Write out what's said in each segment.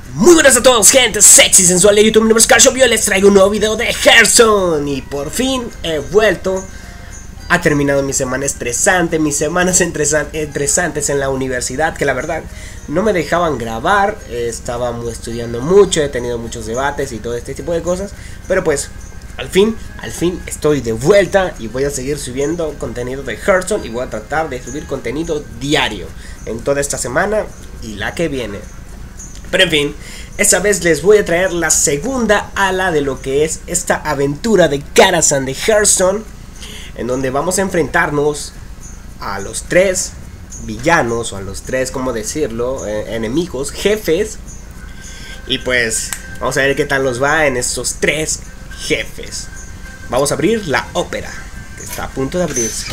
Muy buenas a todos, gente sexy sensual de YouTube. Mi nombre es Carl Shop y hoy les traigo un nuevo video de Hearthstone. Y por fin he vuelto. Ha terminado mi semana estresante, mis semanas estresantes en la universidad, que la verdad no me dejaban grabar. Estábamos estudiando mucho, he tenido muchos debates y todo este tipo de cosas. Pero pues, al fin estoy de vuelta y voy a seguir subiendo contenido de Hearthstone. Y voy a tratar de subir contenido diario en toda esta semana y la que viene. Pero en fin, esta vez les voy a traer la segunda ala de lo que es esta aventura de Karazhan de Hearthstone, en donde vamos a enfrentarnos a los tres villanos, o a los tres, ¿cómo decirlo? Enemigos, jefes. Y pues, vamos a ver qué tal nos va en estos tres jefes. Vamos a abrir la ópera, que está a punto de abrirse.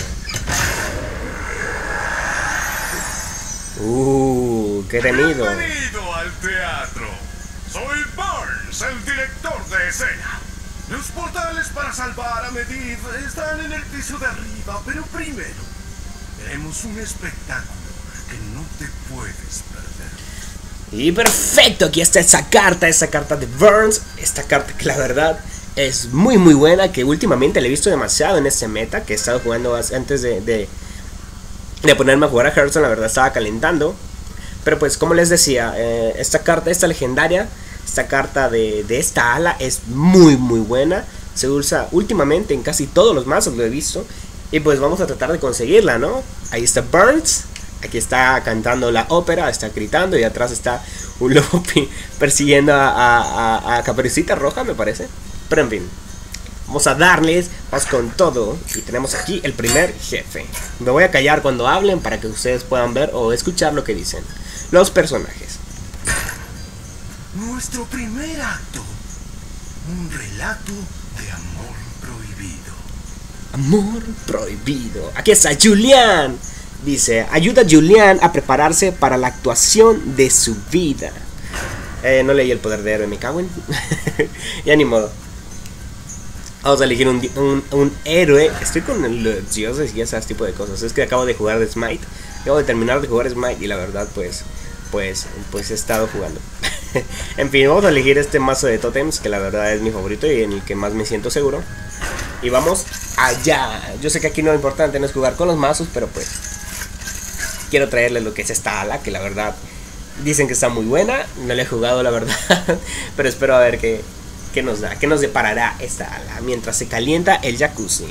¡Qué temido! Bienvenido al teatro. Soy Burns, el director de escena. Los portales para salvar a Medivh están en el piso de arriba, pero primero tenemos un espectáculo que no te puedes perder. Y perfecto, aquí está esa carta de Burns. Esta carta que la verdad es muy buena, que últimamente la he visto demasiado en este meta, que he estado jugando antes de ponerme a jugar a Hearthstone. La verdad estaba calentando. Pero pues como les decía, esta carta, esta legendaria, esta carta de esta ala es muy buena. Se usa últimamente en casi todos los mazos, lo he visto. Y pues vamos a tratar de conseguirla, ¿no? Ahí está Burns, aquí está cantando la ópera, está gritando, y atrás está un lobo persiguiendo a Caperucita Roja, me parece. Pero en fin, vamos a darles, vamos con todo. Y tenemos aquí el primer jefe. Me voy a callar cuando hablen para que ustedes puedan ver o escuchar lo que dicen los personajes. Nuestro primer acto, un relato de amor prohibido. Amor prohibido. Aquí está Julian. Dice, ayuda a Julian a prepararse para la actuación de su vida. No leí el poder de héroe, me cago en. Ya ni modo. Vamos a elegir un héroe. Estoy con los dioses y ese tipo de cosas. Es que acabo de jugar de Smite. Acabo de terminar de jugar Smite y la verdad pues he estado jugando. En fin, vamos a elegir este mazo de totems, que la verdad es mi favorito y en el que más me siento seguro. Y vamos allá. Yo sé que aquí lo importante no es jugar con los mazos, pero pues quiero traerles lo que es esta ala, que la verdad dicen que está muy buena. No la he jugado, la verdad, pero espero a ver qué nos da, qué nos deparará esta ala mientras se calienta el jacuzzi.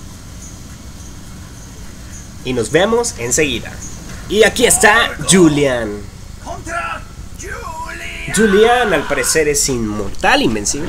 Y nos vemos enseguida. Y aquí está Julian. ¡Contra Julian al parecer es inmortal, invencible.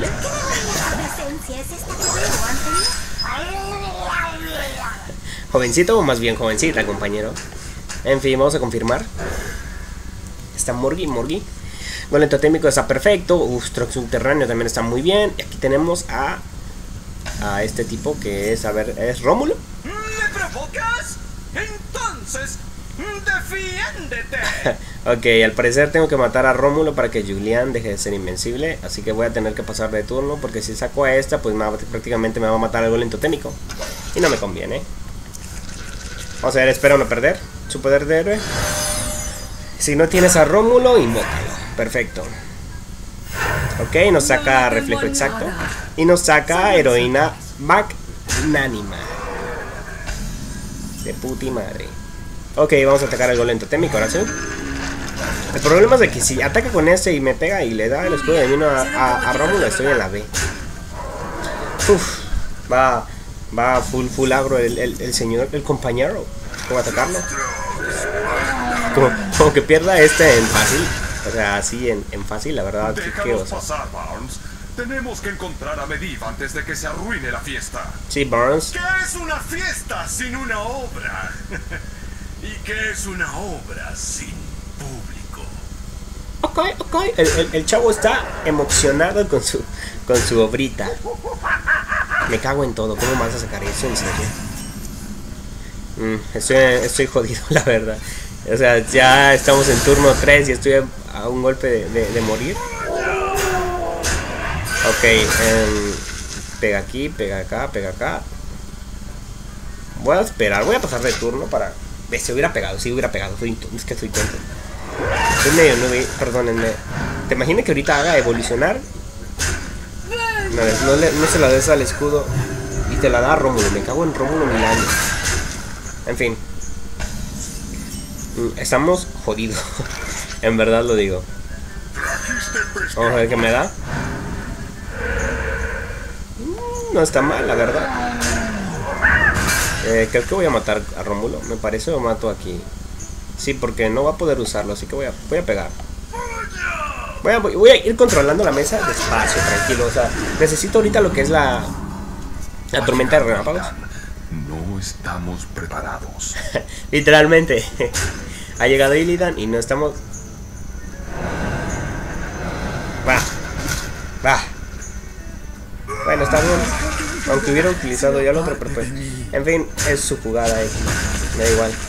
Jovencito o más bien jovencita, compañero. En fin, vamos a confirmar. Está Morgi. Golem totémico está perfecto. Truck subterráneo también está muy bien. Y aquí tenemos a este tipo que es, a ver, es Rómulo. ¿Me provocas? Entonces, defiéndete. Ok, al parecer tengo que matar a Rómulo para que Julian deje de ser invencible. Así que voy a tener que pasar de turno, porque si saco a esta, pues prácticamente me va a matar el golem totémico. Y no me conviene. Vamos a ver, espero no perder su poder de héroe. Si no tienes a Rómulo, invócalo. Perfecto. Ok, nos saca reflejo exacto. Y nos saca heroína magnánima. De puti madre. Ok, vamos a atacar al golem totémico, ahora sí. El problema es de que si ataca con este y me pega y le da el escudo de vino a Rómulo, estoy en la B. Uf, va full agro el señor, el compañero. ¿Cómo atacarlo? Como que pierda este en fácil. O sea, así en fácil, la verdad. Déjanos pasar, Burns. Tenemos que encontrar a Medivh antes de que se arruine la fiesta. Sí, Burns. ¿Qué es una fiesta sin una obra? ¿Y qué es una obra sin público? Ok. El chavo está emocionado con su obrita. Me cago en todo. ¿Cómo vas a sacar eso? En serio. Estoy jodido, la verdad. O sea, ya estamos en turno 3 y estoy a un golpe de morir. Ok, pega aquí, pega acá. Voy a esperar, voy a pasar de turno para... Se hubiera pegado, sí hubiera pegado. Es que soy tonto. Soy medio nube, perdónenme. ¿Te imaginas que ahorita haga evolucionar? No se la des al escudo y te la da a Rómulo. Me cago en Rómulo Milano. En fin. Estamos jodidos. En verdad lo digo. Vamos a ver qué me da. No está mal, la verdad. Creo que voy a matar a Rómulo. Me parece lo mato aquí. Sí, porque no va a poder usarlo. Así que voy a pegar. Voy a ir controlando la mesa despacio, tranquilo. O sea, necesito ahorita lo que es la tormenta de relámpagos. No estamos preparados. Literalmente. Ha llegado Illidan y no estamos... Va. Bueno, está bien. Aunque hubiera utilizado ya el otro, pero pues... En fin, es su jugada. Me da igual.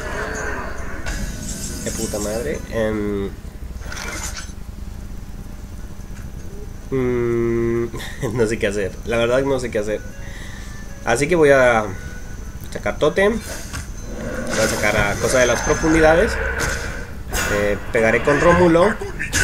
De puta madre. No sé qué hacer. La verdad no sé qué hacer. Así que voy a sacar Totem. Voy a sacar a Cosa de las Profundidades. Pegaré con Rómulo.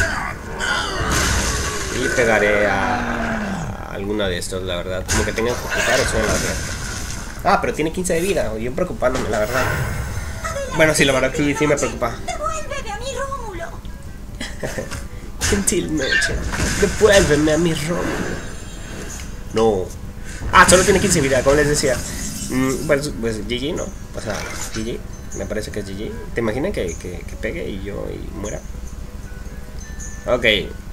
Y pegaré a alguna de estos, la verdad. Como que tenga que ocultar eso en la otra. Ah, pero tiene 15 de vida. Yo preocupándome, la verdad. Bueno, sí, la verdad que sí me preocupa. Devuélveme a mi Rómulo. Gentilmente, devuélveme a mi Rómulo. No. Ah, solo tiene 15 de vida, como les decía. Pues GG, ¿no? O sea, GG. Me parece que es GG. ¿Te imaginas que pegue y yo muera? Ok.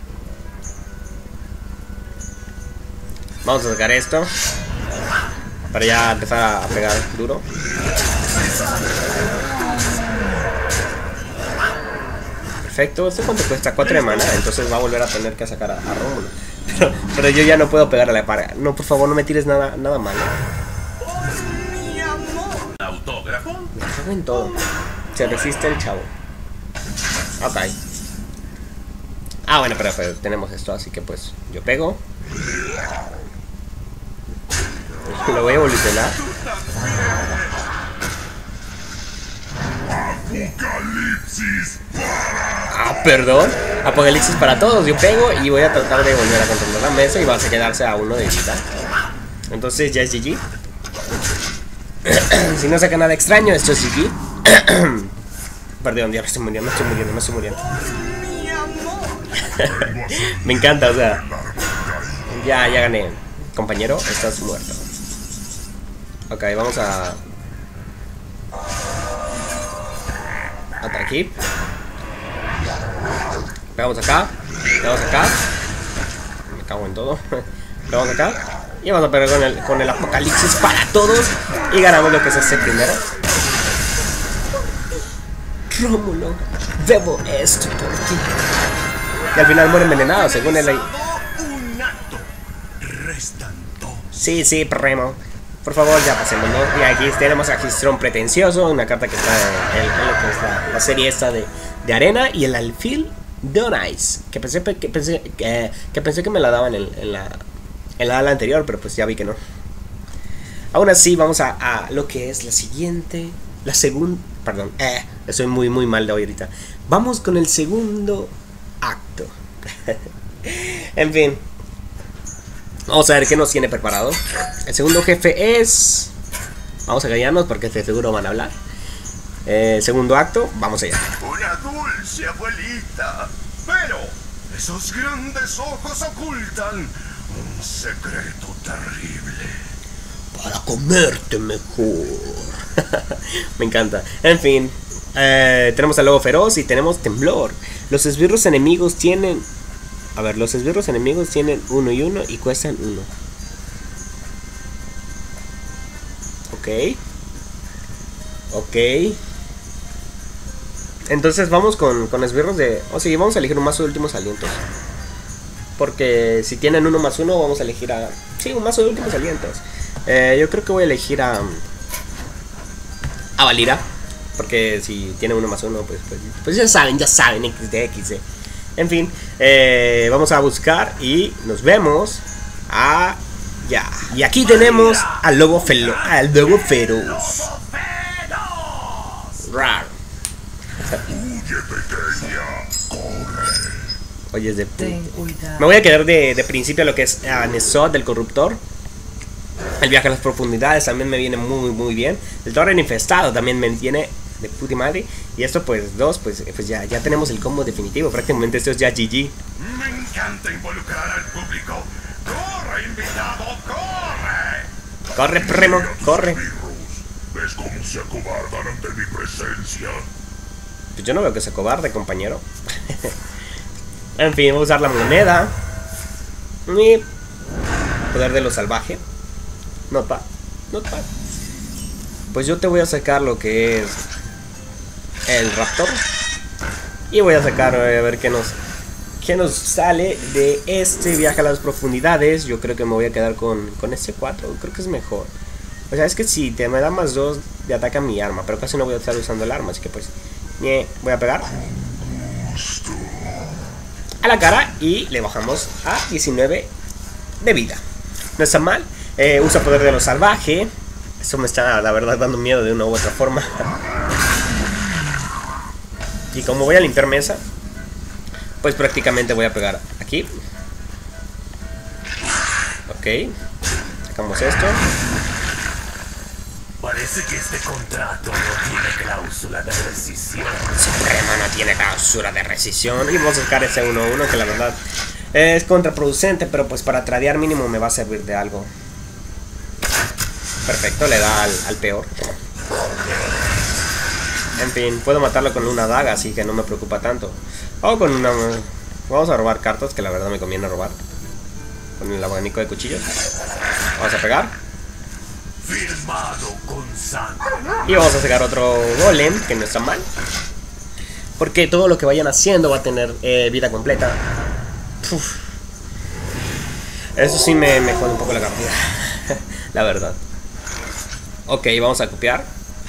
Vamos a sacar esto para ya empezar a pegar duro. Perfecto. ¿Esto cuánto cuesta? 4 de mana. Entonces va a volver a tener que sacar a Rómulo. Pero yo ya no puedo pegar a la par. No, por favor, no me tires nada malo. ¿Autógrafo? Me cago en todo. Se resiste el chavo. Ok. Ah, bueno, pero tenemos esto, así que pues yo pego. Lo voy a evolucionar. Apocalipsis. Ah, perdón. Apocalipsis para todos. Yo pego y voy a tratar de volver a controlar la mesa y va a quedarse a uno de vida. Entonces ya es GG. Si no saca nada extraño, esto es GG. Perdón, ya me estoy muriendo. Me encanta, o sea. Ya gané. Compañero, estás muerto. Ok, vamos a... Hasta aquí. Pegamos acá. Me cago en todo. Pegamos acá. Y vamos a pegar con el apocalipsis para todos. Y ganamos lo que es este primero. Rómulo, debo esto por ti. Y al final muere envenenado, según él ahí. Sí, Remo. Por favor, ya pasemos, ¿no? Y aquí tenemos a Gistrón Pretencioso, una carta que está en lo que es la serie esta de arena. Y el alfil de Ice, que pensé que me la daban en la ala anterior, pero pues ya vi que no. Aún así, vamos a lo que es la siguiente. La segunda. Perdón, estoy muy mal de hoy ahorita. Vamos con el segundo acto. En fin. Vamos a ver qué nos tiene preparado. El segundo jefe es... Vamos a callarnos porque de seguro van a hablar. Segundo acto, vamos allá. Una dulce abuelita. Pero esos grandes ojos ocultan un secreto terrible. Para comerte mejor. Me encanta. En fin. Tenemos al lobo feroz y tenemos temblor. Los esbirros enemigos tienen... A ver, los esbirros enemigos tienen 1 y 1 y cuestan 1. Ok. Entonces vamos con esbirros de... O sea, vamos a elegir un mazo de últimos alientos. Porque si tienen 1 más 1, vamos a elegir a... Sí, un mazo de últimos alientos. Yo creo que voy a elegir a Valira. Porque si tiene 1 más 1, pues ya saben, XD. En fin, vamos a buscar y nos vemos allá. Y aquí tenemos al lobo feroz. Raro. Oye, es de Ten cuidado. me voy a quedar de principio a lo que es Nesod del corruptor. El viaje a las profundidades también me viene muy bien. El torrent infestado también me viene de puta madre. Y esto pues pues ya tenemos el combo definitivo. Prácticamente esto es ya GG. Me encanta involucrar al público. ¡Corre, invitado, corre! Corre, primo, corre. ¿Ves cómo se acobardan ante mi presencia? Pues yo no veo que sea cobarde, compañero. En fin, voy a usar la moneda. Y poder de lo salvaje. Not bad. Pues yo te voy a sacar lo que es el raptor. Y voy a sacar a ver qué nos sale de este viaje a las profundidades. Yo creo que me voy a quedar con este 4. Creo que es mejor. O sea, es que si te me da más 2 de ataque a mi arma. Pero casi no voy a estar usando el arma. Así que pues voy a pegar a la cara. Y le bajamos a 19 de vida. No está mal. Usa poder de lo salvaje. Eso me está, la verdad, dando miedo de una u otra forma. Y como voy a limpiar mesa, pues prácticamente voy a pegar aquí. Ok. Sacamos esto. Parece que este contrato no tiene cláusula de rescisión. Suprema no tiene cláusula de rescisión. Y vamos a sacar ese 1-1 que la verdad es contraproducente, pero pues para tradear mínimo me va a servir de algo. Perfecto, le da al peor. En fin, puedo matarlo con una daga, así que no me preocupa tanto. O con una... Vamos a robar cartas, que la verdad me conviene robar. Con el abanico de cuchillos. Vamos a pegar. Firmado con sangre. Y vamos a sacar otro golem, que no está mal. Porque todo lo que vayan haciendo va a tener vida completa. Uf. Eso sí me jode un poco la partida. La verdad. Ok, vamos a copiar.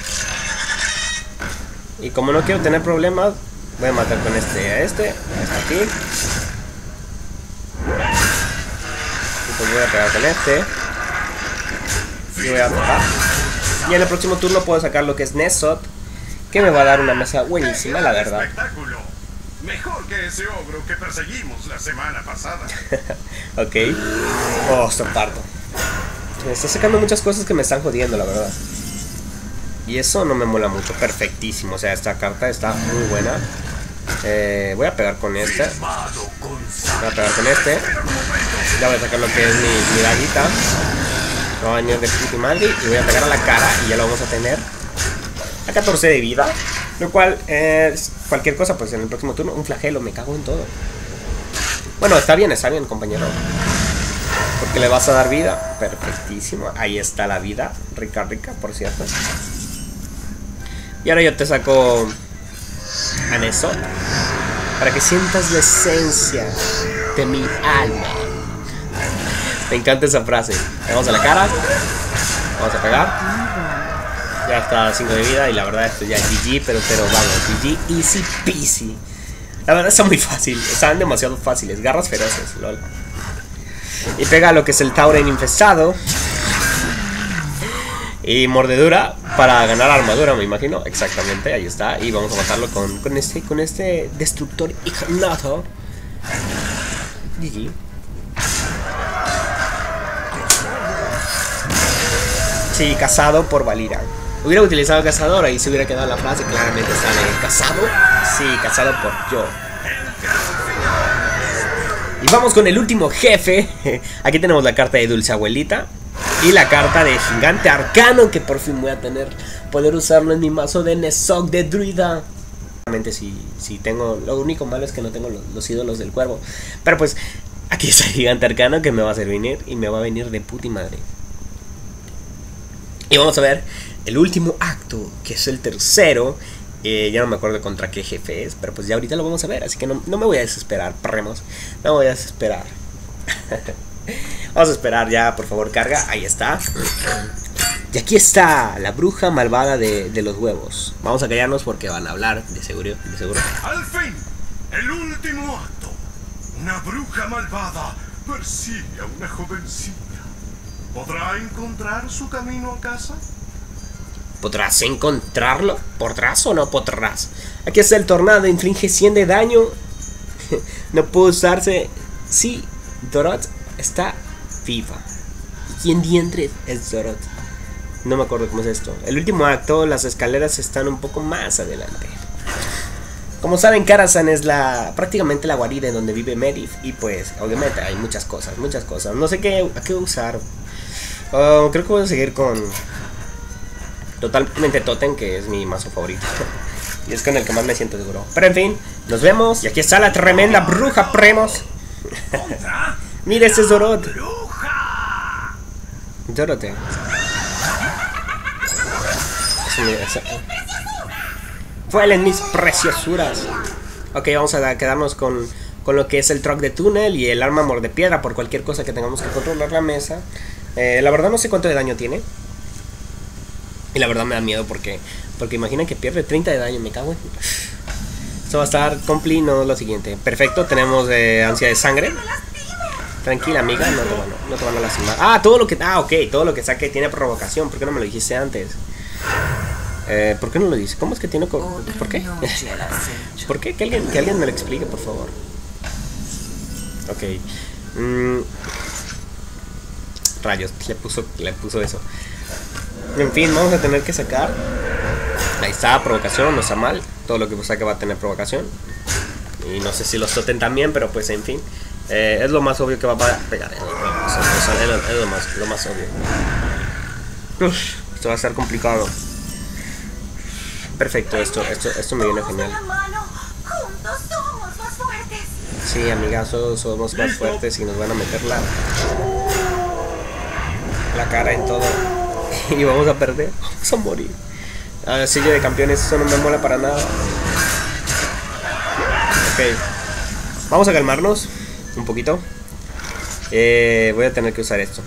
Y como no quiero tener problemas, voy a matar con este hasta aquí. Y pues voy a pegar con este. Y voy a atacar. Y en el próximo turno puedo sacar lo que es Nesod, que me va a dar una mesa buenísima, la verdad. Espectáculo. Mejor que ese ogro que perseguimos la semana pasada. Ok. Oh, parto. Me está sacando muchas cosas que me están jodiendo, la verdad. Y eso no me mola mucho. Perfectísimo. O sea, esta carta está muy buena. Voy a pegar con esta. Voy a pegar con este. Ya voy a sacar lo que es mi daguita. Va a venir de puta madre. Y voy a pegar a la cara. Y ya lo vamos a tener a 14 de vida. Lo cual es cualquier cosa, pues en el próximo turno. Un flagelo, me cago en todo. Bueno, está bien, compañero. Porque le vas a dar vida. Perfectísimo. Ahí está la vida. Rica, por cierto. Y ahora yo te saco a Nesod, para que sientas la esencia de mi alma. Me encanta esa frase. Vamos a la cara. Vamos a pegar. Ya está 5 de vida. Y la verdad esto ya es GG. Pero vamos, GG easy peasy. La verdad está muy fácil. Están demasiado fáciles. Garras feroces, lol. Y pega lo que es el Tauren infestado. Y mordedura para ganar armadura, me imagino. Exactamente, ahí está. Y vamos a matarlo con este destructor ignato. GG. Sí, cazado por Valira. Hubiera utilizado cazador, ahí se hubiera quedado la frase. Claramente sale cazado. Sí, cazado por yo. Y vamos con el último jefe. Aquí tenemos la carta de Dulce Abuelita. Y la carta de Gigante Arcano, que por fin voy a poder usarlo en mi mazo de Nesod de Druida. Realmente si tengo, lo único malo es que no tengo los ídolos del cuervo. Pero pues aquí está el Gigante Arcano, que me va a servir y me va a venir de puta madre. Y vamos a ver el último acto, que es el tercero. Ya no me acuerdo contra qué jefe es, pero pues ya ahorita lo vamos a ver. Así que no me voy a desesperar, perremos. No me voy a desesperar. Vamos a esperar ya, por favor, carga. Ahí está. Y aquí está la bruja malvada de los huevos. Vamos a callarnos porque van a hablar, de seguro. Al fin, el último acto. Una bruja malvada persigue a una jovencita. ¿Podrá encontrar su camino a casa? ¿Podrás encontrarlo? ¿Podrás o no podrás? Aquí está el tornado, inflige 100 de daño. No puede usarse si Dorot está viva. Y en Diantre es Dorot. No me acuerdo cómo es esto. El último acto, las escaleras están un poco más adelante. Como saben, Karazhan es prácticamente la guarida en donde vive Medivh. Y pues, obviamente, hay muchas cosas. No sé a qué usar. Creo que voy a seguir con Totalmente Totem, que es mi mazo favorito. Y es con el que más me siento seguro. Pero en fin, nos vemos. Y aquí está la tremenda bruja Premos. Mira, este es Dorot. Dorote. Vuelen mis preciosuras. Ok, vamos a quedarnos con lo que es el truck de túnel y el arma mordepiedra por cualquier cosa que tengamos que controlar la mesa. La verdad no sé cuánto de daño tiene. Y la verdad me da miedo porque imaginen que pierde 30 de daño, me cago en... Esto va a estar compli, no lo siguiente. Perfecto, tenemos ansia de sangre. Tranquila, amiga, no te van a lastimar. Todo lo que saque tiene provocación. ¿Por qué no me lo dijiste antes? ¿Por qué no lo dice? ¿Cómo es que tiene... ¿Por qué? ¿Por qué? Que alguien me lo explique, por favor. Ok. Rayos, le puso eso. En fin, vamos a tener que sacar. Ahí está, provocación, no está mal. Todo lo que saque va a tener provocación. Y no sé si los totem también, pero pues en fin. Es lo más obvio que va a pegar. Es lo más obvio. Esto va a estar complicado. Perfecto, esto me viene genial. Sí, amigas, somos más fuertes y nos van a meter la cara en todo. Y vamos a perder, vamos a morir. Sello de campeones, eso no me mola para nada. Ok, vamos a calmarnos un poquito. Voy a tener que usar esto.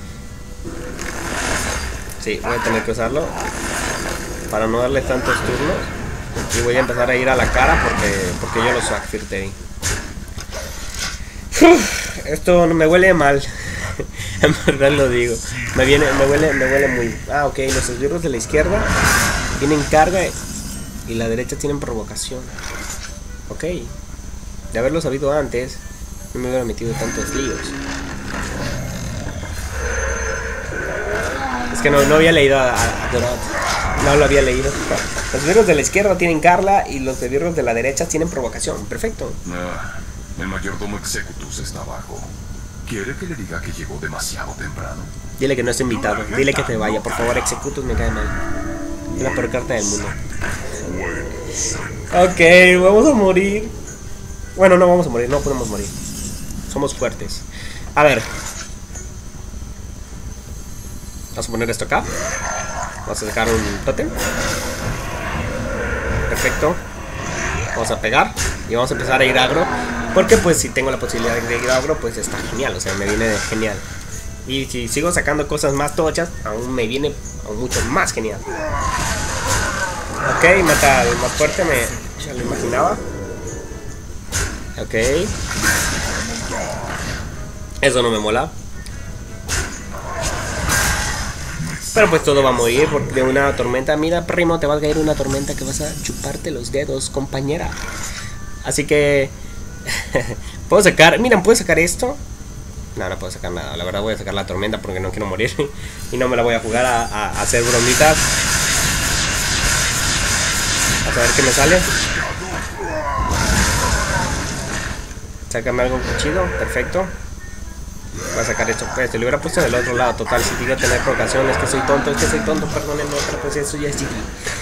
Sí, voy a tener que usarlo para no darle tantos turnos. Y voy a empezar a ir a la cara porque yo lo sacrifiqué. Esto no me huele mal. En verdad lo digo. Me huele muy... ok, los esbirros de la izquierda tienen carga y la derecha tienen provocación. Ok. De haberlo sabido antes, no me hubiera metido tantos líos. Es que no había leído a Dorot. No lo había leído. Los esbirros de la izquierda tienen carga y los esbirros de la derecha tienen provocación. Perfecto. El mayordomo Executus está abajo. ¿Quiere que le diga que llegó demasiado temprano? Dile que no está invitado. Dile que te vaya, por favor. Executus me cae mal. Es la peor carta del mundo. Ok, vamos a morir. Bueno, no vamos a morir, no podemos morir. Somos fuertes. A ver. Vamos a poner esto acá. Vamos a sacar un tótem. Perfecto. Vamos a pegar y vamos a empezar a ir agro. Porque pues si tengo la posibilidad de ir agro, pues está genial. O sea, me viene genial. Y si sigo sacando cosas más tochas, aún me viene mucho más genial. Ok, mata al más fuerte, ya lo imaginaba. Ok. Eso no me mola. Pero pues todo va a morir de una tormenta. Mira, primo, te va a caer una tormenta que vas a chuparte los dedos, compañera. Así que... puedo sacar... Miren, ¿puedo sacar esto? No puedo sacar nada. La verdad voy a sacar la tormenta porque no quiero morir. Y no me la voy a jugar a hacer bromitas. A ver qué me sale. Sácame algo chido. Perfecto. Voy a sacar esto. Pues, te lo hubiera puesto del otro lado. Total, si quiero tener provocación. Es que soy tonto, perdónenme. Pero pues eso ya es chiqui.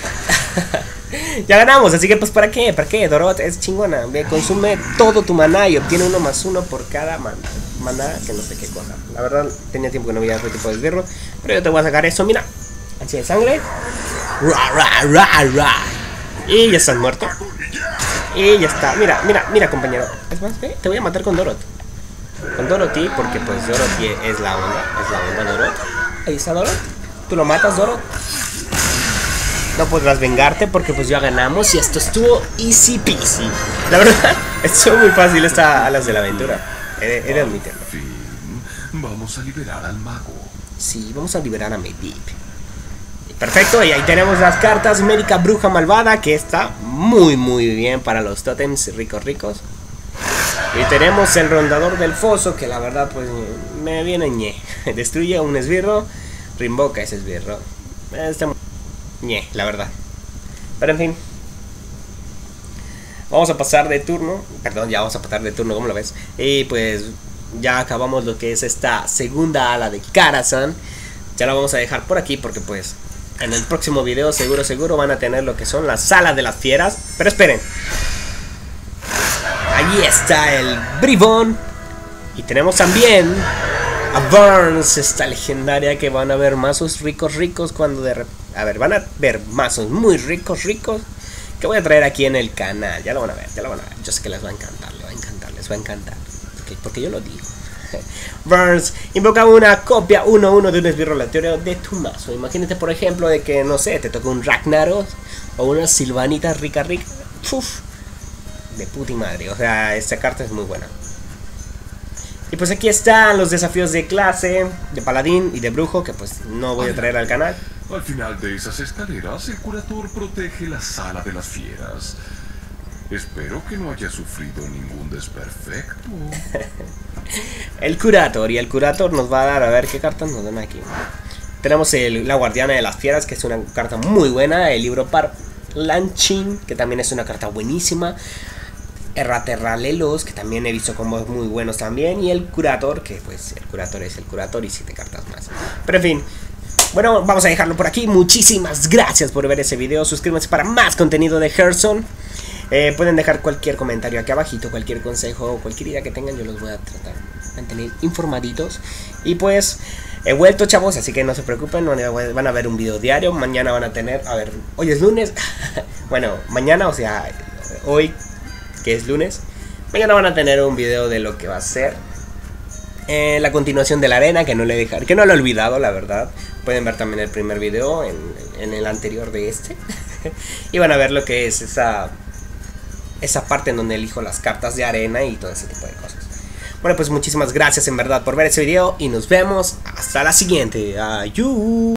Ya ganamos, así que pues ¿para qué? Dorot es chingona. Consume todo tu maná y obtiene 1+1 por cada maná que no sé qué cosa. La verdad tenía tiempo que no veía ese tipo de esbirro. Pero yo te voy a sacar eso, mira. Ansia de sangre. Y ya estás muerto. Y ya está. Mira compañero. Es más, te voy a matar con Dorot. Con Dorothy, porque pues Dorothy es la onda Dorot. Ahí está Dorot. Tú lo matas, Dorot. No podrás vengarte porque pues ya ganamos y esto estuvo easy peasy. La verdad, estuvo muy fácil esta Alas de la Aventura. Era mi tema. Vamos a liberar al mago. Sí, vamos a liberar a Medivh. Perfecto, y ahí tenemos las cartas. Médica Bruja Malvada, que está muy bien para los tótems ricos. Y tenemos el rondador del foso, que la verdad pues me viene ñe. Destruye a un esbirro, reinvoca ese esbirro. Está ñe, la verdad. Pero en fin, vamos a pasar de turno. Perdón, ya vamos a pasar de turno, ¿cómo lo ves? Y pues ya acabamos lo que es esta segunda ala de Karazhan. Ya la vamos a dejar por aquí porque pues en el próximo video seguro van a tener lo que son las salas de las fieras. Pero esperen, ahí está el bribón. Y tenemos también a Burns, esta legendaria, que van a ver mazos ricos cuando a ver, van a ver mazos muy ricos que voy a traer aquí en el canal. Ya lo van a ver. Yo sé que les va a encantar, les va a encantar. Porque yo lo digo. Burns invoca una copia 1/1 de un esbirro aleatorio de tu mazo. Imagínate, por ejemplo, de que, no sé, te toca un Ragnaros o una Sylvanita rica. Uf, de puti madre. O sea, esta carta es muy buena. Y pues aquí están los desafíos de clase, de paladín y de brujo, que pues no voy a traer al canal. Al final de esas escaleras, el curator protege la sala de las fieras. Espero que no haya sufrido ningún desperfecto. El curator nos va a dar, a ver qué cartas nos dan aquí. Tenemos la guardiana de las fieras, que es una carta muy buena. El libro Parlanchín, que también es una carta buenísima. Erraterralelos, que también he visto combos muy buenos también. Y el curator, que pues el curator es el curator y 7 cartas más. Pero en fin, bueno, vamos a dejarlo por aquí. Muchísimas gracias por ver ese video. Suscríbanse para más contenido de Hearthstone. Pueden dejar cualquier comentario aquí abajito, cualquier consejo, cualquier idea que tengan, yo los voy a tratar de mantener informaditos. Y pues he vuelto, chavos, así que no se preocupen, van a ver un video diario. Mañana van a tener, a ver, hoy es lunes. Bueno, mañana, o sea, hoy que es lunes, mañana van a tener un video de lo que va a ser la continuación de la arena, que no lo he olvidado, la verdad. Pueden ver también el primer video en el anterior de este. Y van a ver lo que es esa parte en donde elijo las cartas de arena y todo ese tipo de cosas. Bueno, pues muchísimas gracias en verdad por ver ese video y nos vemos hasta la siguiente. Ayú.